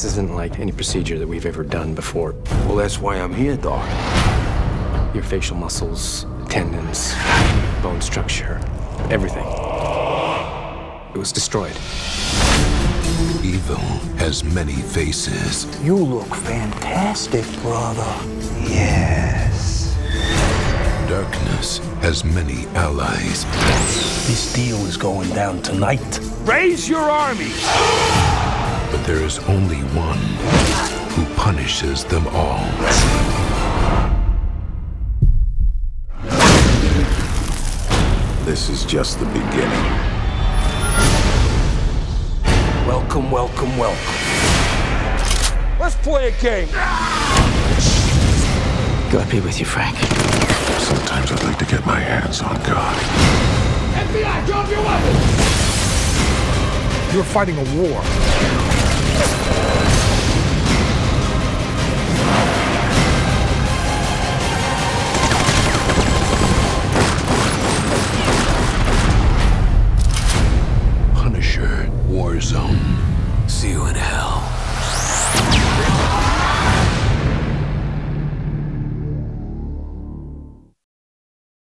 This isn't like any procedure that we've ever done before. Well, that's why I'm here, Doc. Your facial muscles, tendons, bone structure, everything. It was destroyed. Evil has many faces. You look fantastic, brother. Yes. Darkness has many allies. This deal is going down tonight. Raise your army! But there is only one who punishes them all. This is just the beginning. Welcome, welcome, welcome. Let's play a game! God be with you, Frank. Sometimes I'd like to get my hands on God. FBI, drop your weapons! You're fighting a war.